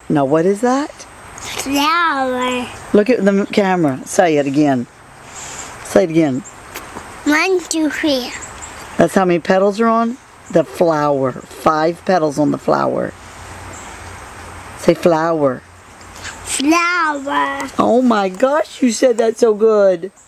Now what is that? Flower. Look at the camera. Say it again. Say it again. 1, 2, 3. That's how many petals are on? The flower. 5 petals on the flower. Say flower. Flower. Oh my gosh, you said that so good.